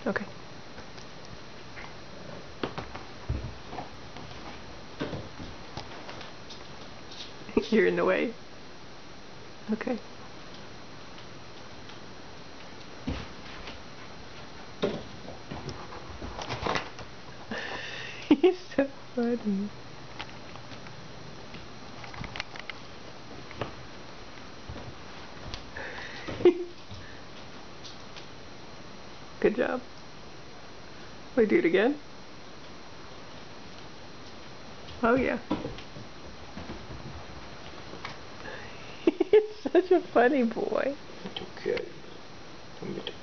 Okay. You're in the way. Okay. He's so funny. Good job. We do it again? Oh yeah. He's such a funny boy. Okay.